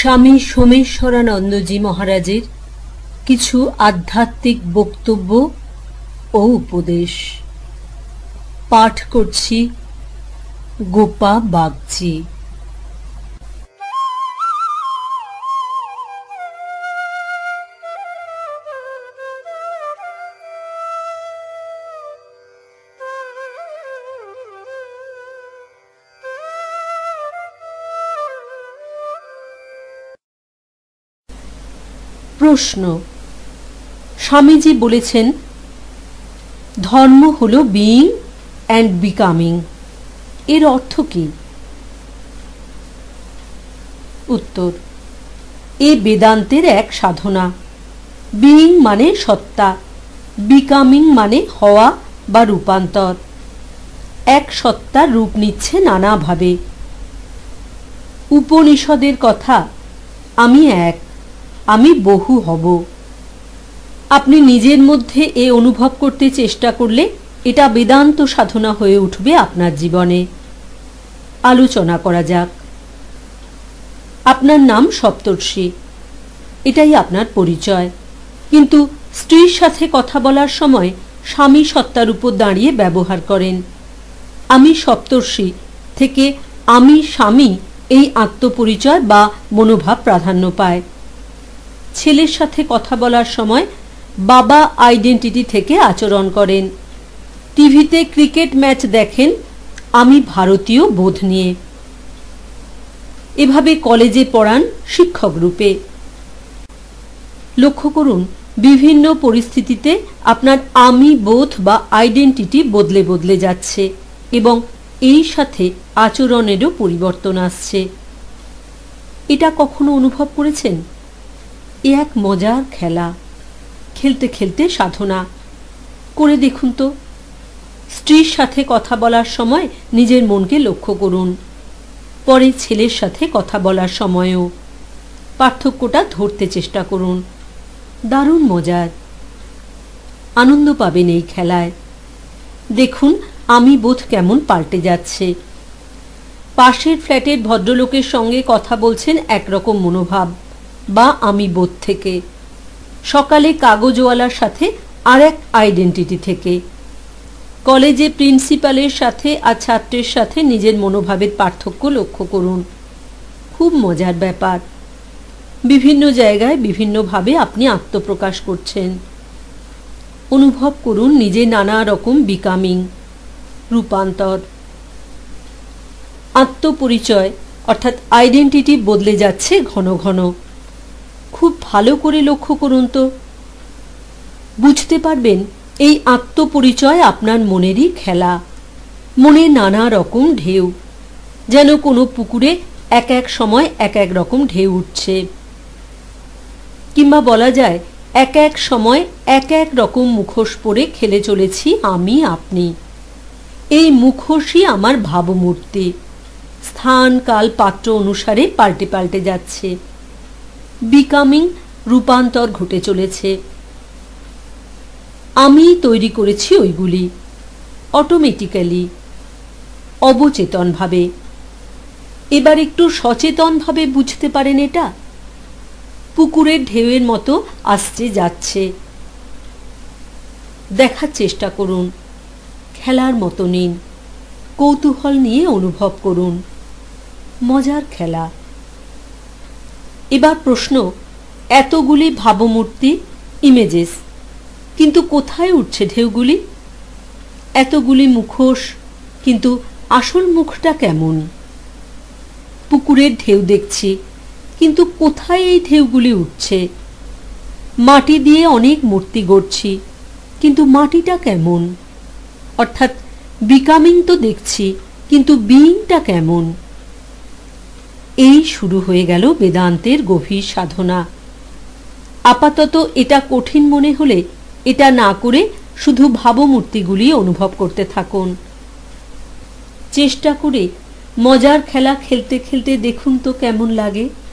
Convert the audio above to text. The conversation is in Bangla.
স্বামী সোমেশ্বরানন্দজি মহারাজের কিছু আধ্যাত্মিক বক্তব্য ও উপদেশ পাঠ করছি গোপা বাগচি। প্রশ্ন, স্বামীজি বলেছেন ধর্ম হল বিইং অ্যান্ড বিকামিং, এর অর্থ কি? উত্তর, এ বেদান্তের এক সাধনা। বিইং মানে সত্তা, বিকামিং মানে হওয়া বা রূপান্তর। এক সত্তার রূপ নিচ্ছে নানাভাবে। উপনিষদের কথা, আমি এক, আমি বহু হব। আপনি নিজের মধ্যে এ অনুভব করতে চেষ্টা করলে এটা বেদান্ত সাধনা হয়ে উঠবে আপনার জীবনে। আলোচনা করা যাক। আপনার নাম সপ্তর্ষি, এটাই আপনার পরিচয়, কিন্তু স্ত্রীর সাথে কথা বলার সময় স্বামী সত্তার উপর দাঁড়িয়ে ব্যবহার করেন। আমি সপ্তর্ষি থেকে আমি স্বামী এই আত্মপরিচয় বা মনোভাব প্রাধান্য পায়। ছেলের সাথে কথা বলার সময় বাবা আইডেন্টিটি থেকে আচরণ করেন। টিভিতে ক্রিকেট ম্যাচ দেখেন আমি ভারতীয় বোধ নিয়ে। এভাবে কলেজে পড়ান শিক্ষক রূপে। লক্ষ্য করুন, বিভিন্ন পরিস্থিতিতে আপনার আমি বোধ বা আইডেন্টিটি বদলে বদলে যাচ্ছে এবং এই সাথে আচরণেরও পরিবর্তন আসছে। এটা কখনো অনুভব করেছেন? এ এক মজার খেলা, খেলতে খেলতে সাধনা করে দেখুন তো। স্ত্রীর সাথে কথা বলার সময় নিজের মনকে লক্ষ্য করুন, পরে ছেলের সাথে কথা বলার সময়ও পার্থক্যটা ধরতে চেষ্টা করুন। দারুণ মজার, আনন্দ পাবেন এই খেলায়। দেখুন আমি বোধ কেমন পাল্টে যাচ্ছে। পাশের ফ্ল্যাটের ভদ্রলোকের সঙ্গে কথা বলছেন একরকম মনোভাব বা আমি বোধ থেকে, সকালে কাগজওয়ালার সাথে আর এক আইডেন্টিটি থেকে, কলেজে প্রিন্সিপালের সাথে আর ছাত্রের সাথে নিজের মনোভাবের পার্থক্য লক্ষ্য করুন। খুব মজার ব্যাপার। বিভিন্ন জায়গায় বিভিন্নভাবে আপনি আত্মপ্রকাশ করছেন। অনুভব করুন নিজে নানা রকম বিকামিং, রূপান্তর। আত্মপরিচয় অর্থাৎ আইডেন্টিটি বদলে যাচ্ছে ঘন ঘন। খুব ভালো করে লক্ষ্য করুন তো। বুঝতে পারবেন এই আত্মপরিচয় আপনার মনেরই খেলা। মনে নানা রকম ঢেউ, যেন কোনো পুকুরে এক এক সময় এক এক রকম ঢেউ উঠছে, কিংবা বলা যায় এক এক সময় এক এক রকম মুখোশ পরে খেলে চলেছি আমি আপনি। এই মুখোশই আমার ভাবমূর্তি, স্থান কাল পাত্র অনুসারে পাল্টে পাল্টে যাচ্ছে। বিকামিং, রূপান্তর ঘটে চলেছে। আমি তৈরি করেছি ওইগুলি অটোমেটিক্যালি, অবচেতনভাবে। এবার একটু সচেতনভাবে বুঝতে পারেন এটা। পুকুরের ঢেউয়ের মতো আসছে যাচ্ছে। দেখার চেষ্টা করুন, খেলার মতো নিন, কৌতূহল নিয়ে অনুভব করুন। মজার খেলা। এবার প্রশ্ন, এতগুলি ভাবমূর্তি, ইমেজেস, কিন্তু কোথায় উঠছে ঢেউগুলি? এতগুলি মুখোশ, কিন্তু আসল মুখটা কেমন? পুকুরের ঢেউ দেখছি, কিন্তু কোথায় এই ঢেউগুলি উঠছে? মাটি দিয়ে অনেক মূর্তি গড়ছি, কিন্তু মাটিটা কেমন? অর্থাৎ বিকামিং তো দেখছি, কিন্তু বিইংটা কেমন? এই শুরু হয়ে গেল বেদান্তের গভীর সাধনা। আপাতত এটা কঠিন মনে হলে এটা না করে শুধু ভাবমূর্তিগুলি অনুভব করতে থাকুন। চেষ্টা করে মজার খেলা খেলতে খেলতে দেখুন তো কেমন লাগে।